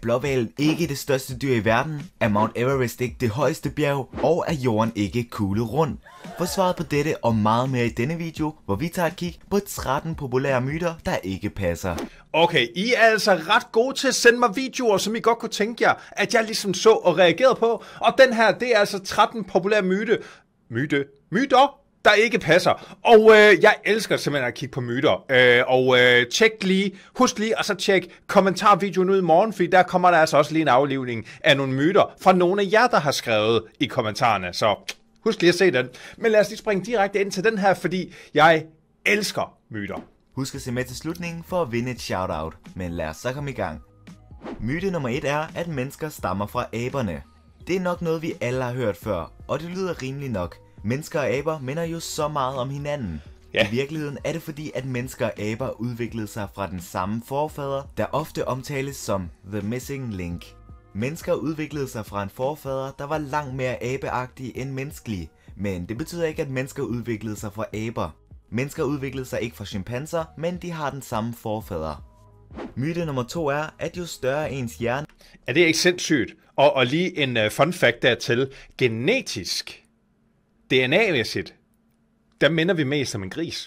blåhvalen ikke det største dyr i verden? Er Mount Everest ikke det højeste bjerg? Og er jorden ikke kuglerund? Få svaret på dette og meget mere i denne video, hvor vi tager et kig på 13 populære myter, der ikke passer. Okay, I er altså ret gode til at sende mig videoer, som I godt kunne tænke jer, at jeg ligesom så og reagerede på. Og den her, det er altså 13 populære myter, der ikke passer. Og jeg elsker simpelthen at kigge på myter. Tjek lige, husk lige, og så tjek kommentarvideoen ud i morgen, fordi der kommer der altså også lige en aflivning af nogle myter fra nogle af jer, der har skrevet i kommentarerne. Så husk lige at se den. Men lad os lige springe direkte ind til den her, fordi jeg elsker myter. Husk at se med til slutningen for at vinde et shoutout. Men lad os så komme i gang. Myte nummer 1 er, at mennesker stammer fra aberne. Det er nok noget, vi alle har hørt før, og det lyder rimeligt nok. Mennesker og aber minder jo så meget om hinanden. Ja. I virkeligheden er det fordi, at mennesker og aber udviklede sig fra den samme forfader, der ofte omtales som The Missing Link. Mennesker udviklede sig fra en forfader, der var langt mere abeagtig end menneskelig. Men det betyder ikke, at mennesker udviklede sig fra aber. Mennesker udviklede sig ikke fra chimpanser, men de har den samme forfader. Myte nummer 2 er, at jo større ens hjerne... Er det ikke sindssygt? Og lige en fun fact dertil. Genetisk, DNA-mæssigt, der minder vi mest om en gris.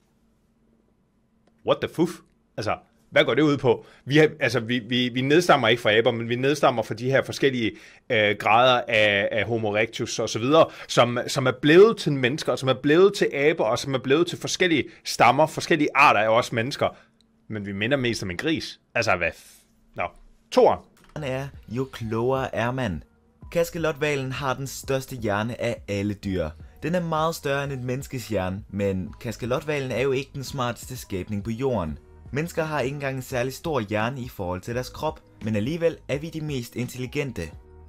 What the fuck? Altså, hvad går det ud på? Vi nedstammer ikke fra aber, men vi nedstammer fra de her forskellige grader af Homo erectus og så videre, som er blevet til mennesker, og som er blevet til aber, og som er blevet til forskellige stammer, forskellige arter af os mennesker. Men vi minder mest om en gris. Altså, hvad? Nå. Toren. Er, jo klogere er man. Kaskelothvalen har den største hjerne af alle dyr. Den er meget større end et menneskes hjerne, men kaskelothvalen er jo ikke den smarteste skabning på jorden. Mennesker har ikke engang en særlig stor hjerne i forhold til deres krop, men alligevel er vi de mest intelligente.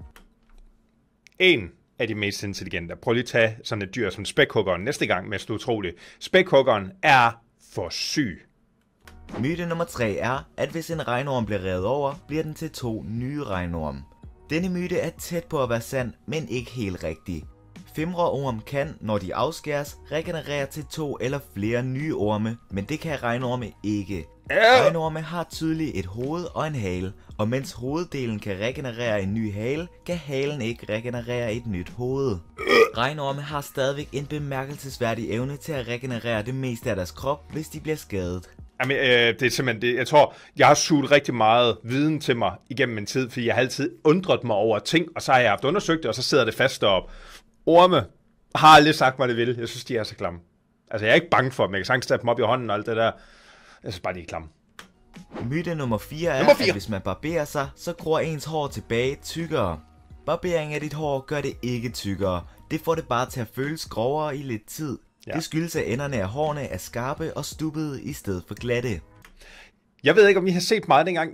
En af de mest intelligente. Prøv lige at tage sådan et dyr som spækhuggeren næste gang, mest utroligt. Spækhuggeren er for syg. Myte nummer 3 er, at hvis en regnorm bliver revet over, bliver den til 2 nye regnorm. Denne myte er tæt på at være sand, men ikke helt rigtig. Fimreorm kan, når de afskæres, regenerere til 2 eller flere nye orme, men det kan regnorme ikke. Regnorme har tydeligt et hoved og en hale, og mens hoveddelen kan regenerere en ny hale, kan halen ikke regenerere et nyt hoved. Regnorme har stadigvæk en bemærkelsesværdig evne til at regenerere det meste af deres krop, hvis de bliver skadet. Jamen, det er simpelthen det. Jeg tror, jeg har suget rigtig meget viden til mig igennem min tid, fordi jeg har altid undret mig over ting, og så har jeg haft undersøgt det, og så sidder det fast deroppe. Orme har aldrig sagt mig, det vil. Jeg synes, de er så klamme. Altså, jeg er ikke bange for dem. Jeg kan sagtens tage dem op i hånden og alt det der. Jeg synes bare, de er klamme. Myte nummer 4 er, at hvis man barberer sig, så gror ens hår tilbage tykkere. Barbering af dit hår gør det ikke tykkere. Det får det bare til at føles grovere i lidt tid. Ja. Det skyldes, at enderne af hårene er skarpe og stubbede i stedet for glatte. Jeg ved ikke, om I har set meget, dengang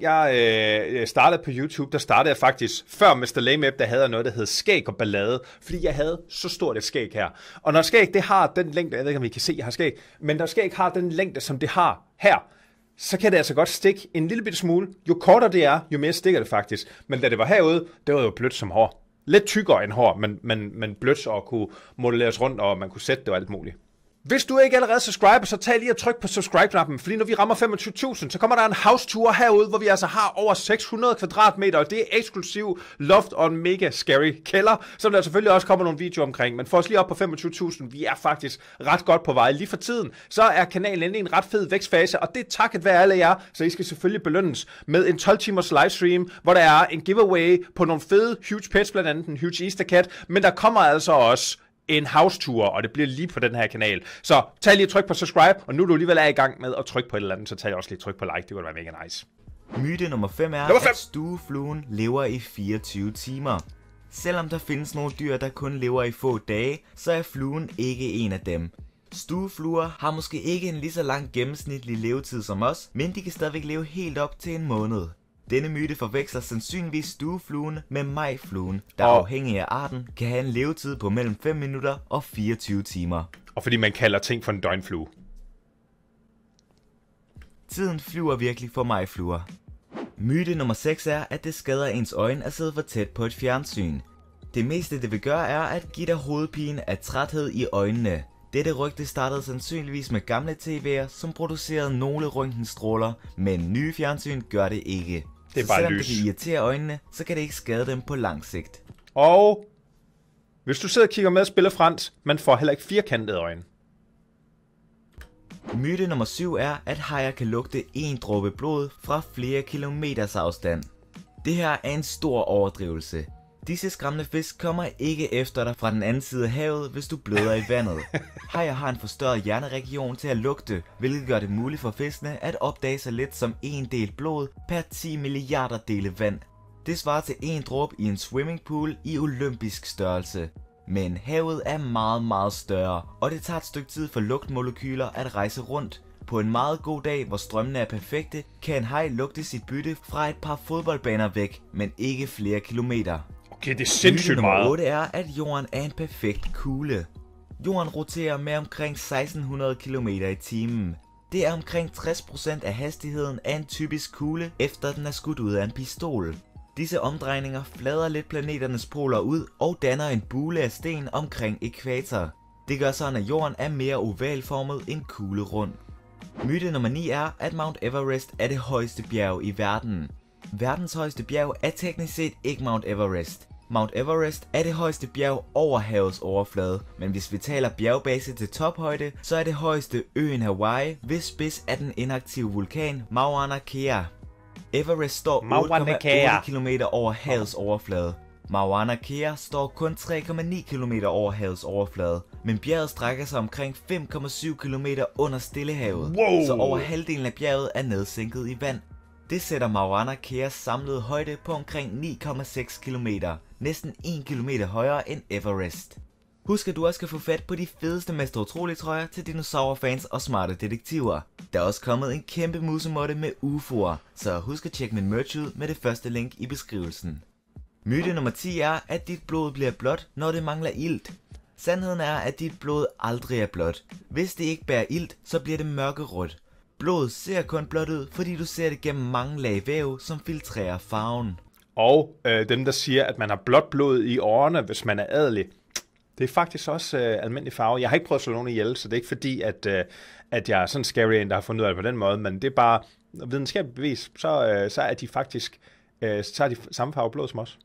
jeg startede på YouTube. Der startede jeg faktisk før Mr. Lame App, der havde noget, der hed skæg og ballade. Fordi jeg havde så stort et skæg her. Og når skæg det har den længde, jeg ved ikke, om I kan se, jeg har skæg. Men når skæg har den længde, som det har her, så kan det altså godt stikke en lille bitte smule. Jo kortere det er, jo mere stikker det faktisk. Men da det var herude, det var jo blødt som hår. Lidt tykkere end hår, men blødt og kunne modelleres rundt, og man kunne sætte det og alt muligt. Hvis du ikke allerede subscriber, så tag lige og tryk på subscribe-knappen, fordi når vi rammer 25.000, så kommer der en house-tour herude, hvor vi altså har over 600 kvadratmeter, og det er eksklusiv loft og en mega scary kælder, som der selvfølgelig også kommer nogle videoer omkring. Men for os lige op på 25.000, vi er faktisk ret godt på vej lige for tiden, så er kanalen inde i en ret fed vækstfase, og det er takket være alle jer, så I skal selvfølgelig belønnes med en 12 timers livestream, hvor der er en giveaway på nogle fede huge pets, blandt andet en huge Easter cat, men der kommer altså også en house-tour, og det bliver lige på den her kanal. Så tag lige og tryk på subscribe, og nu er du alligevel i gang med at trykke på et eller andet, så tag også lige tryk på like, det kunne være mega nice. Myte nummer 5 er, at stuefluen lever i 24 timer. Selvom der findes nogle dyr, der kun lever i få dage, så er fluen ikke en af dem. Stuefluer har måske ikke en lige så lang gennemsnitlig levetid som os, men de kan stadigvæk leve helt op til en måned. Denne myte forveksler sandsynligvis stuefluen med majfluen, der afhængig af arten kan have en levetid på mellem 5 minutter og 24 timer. Og fordi man kalder ting for en døgnflue. Tiden flyver virkelig for majfluer. Myte nummer 6 er, at det skader ens øjne at sidde for tæt på et fjernsyn. Det meste det vil gøre er at give dig hovedpine af træthed i øjnene. Dette rygte startede sandsynligvis med gamle TV'er, som producerede nogle røntgenstråler, men nye fjernsyn gør det ikke. Det er så bare selvom lys. det kan irritere øjnene, så kan det ikke skade dem på lang sigt. Og hvis du sidder og kigger med og spiller Frans, man får heller ikke firkantede øjne. Myte nummer 7 er, at hajer kan lugte en dråbe blod fra flere kilometers afstand. Det her er en stor overdrivelse. Disse skræmmende fisk kommer ikke efter dig fra den anden side af havet, hvis du bløder i vandet. Hajer har en forstørret hjerneregion til at lugte, hvilket gør det muligt for fiskene at opdage så lidt som en del blod per 10 milliarder dele vand. Det svarer til en dråbe i en swimmingpool i olympisk størrelse. Men havet er meget større, og det tager et stykke tid for lugtmolekyler at rejse rundt. På en meget god dag, hvor strømmene er perfekte, kan en haj lugte sit bytte fra et par fodboldbaner væk, men ikke flere kilometer. Okay, det er sindssygt meget. Nummer 8 er, at jorden er en perfekt kugle. Jorden roterer med omkring 1600 km i timen. Det er omkring 60% af hastigheden af en typisk kugle, efter den er skudt ud af en pistol. Disse omdrejninger flader lidt planeternes poler ud og danner en bule af sten omkring ækvator. Det gør sådan, at jorden er mere ovalformet end kuglerund. Myte nummer 9 er, at Mount Everest er det højeste bjerg i verden. Verdens højeste bjerg er teknisk set ikke Mount Everest. Mount Everest er det højeste bjerg over havets overflade, men hvis vi taler bjergbase til tophøjde, så er det højeste øen Hawaii, hvis spids er den inaktive vulkan Mauna Kea. Everest står 8,8 km over havets overflade. Mauna Kea står kun 3,9 km over havets overflade, men bjerget strækker sig omkring 5,7 km under Stillehavet, så over halvdelen af bjerget er nedsænket i vand. Det sætter Mauna Keas samlede højde på omkring 9,6 km, næsten 1 km højere end Everest. Husk at du også skal få fat på de fedeste Mester Utrolig trøjer til dinosaurfans og smarte detektiver. Der er også kommet en kæmpe musemåtte med UFO'er, så husk at tjekke min merch ud med det første link i beskrivelsen. Myte nummer 10 er, at dit blod bliver blåt, når det mangler ilt. Sandheden er, at dit blod aldrig er blåt. Hvis det ikke bærer ilt, så bliver det mørkerødt. Blodet ser kun blåt ud, fordi du ser det gennem mange lag væv, som filtrerer farven. Og dem, der siger, at man har blåt blod i årene, hvis man er adelig, det er faktisk også almindelig farve. Jeg har ikke prøvet at slå nogen ihjel, så det er ikke fordi, at jeg er sådan scary en, der har fundet ud af det på den måde, men det er bare videnskabeligt bevis, så er de faktisk så har de samme farve blod som os.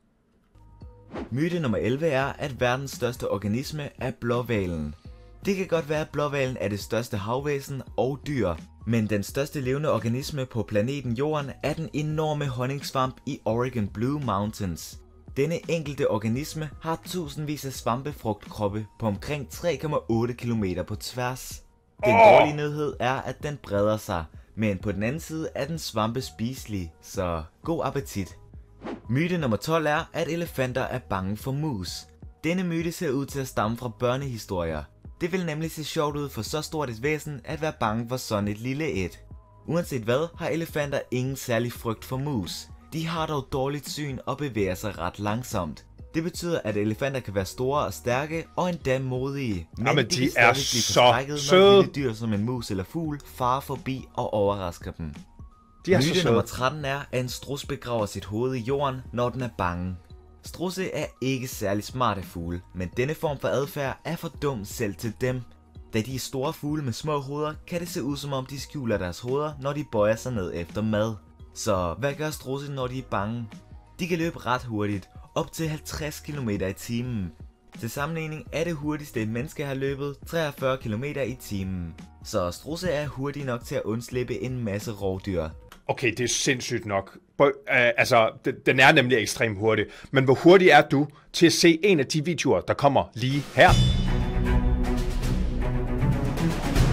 Myte nummer 11 er, at verdens største organisme er blåhvalen. Det kan godt være, at blåhvalen er det største havvæsen og dyr, men den største levende organisme på planeten Jorden er den enorme honningsvamp i Oregon Blue Mountains. Denne enkelte organisme har tusindvis af svampefrugtkroppe på omkring 3,8 km på tværs. Den dårlige nyhed er, at den breder sig, men på den anden side er den svampe spiselig, så god appetit. Myte nummer 12 er, at elefanter er bange for mus. Denne myte ser ud til at stamme fra børnehistorier. Det vil nemlig se sjovt ud for så stort et væsen at være bange for sådan et lille et. Uanset hvad, har elefanter ingen særlig frygt for mus. De har dog dårligt syn og bevæger sig ret langsomt. Det betyder, at elefanter kan være store og stærke og endda modige. Men de er så søde. Når lille dyr som en mus eller fugl farer forbi og overrasker dem. Myte nummer 13 er, at en struds begraver sit hoved i jorden, når den er bange. Strudse er ikke særlig smarte fugle, men denne form for adfærd er for dum selv til dem. Da de er store fugle med små hoveder, kan det se ud som om de skjuler deres hoveder, når de bøjer sig ned efter mad. Så hvad gør strudse, når de er bange? De kan løbe ret hurtigt, op til 50 km i timen. Til sammenligning er det hurtigste et menneske har løbet 43 km i timen. Så strudse er hurtig nok til at undslippe en masse rovdyr. Okay, det er sindssygt nok. Den er nemlig ekstremt hurtig. Men hvor hurtig er du til at se en af de videoer, der kommer lige her?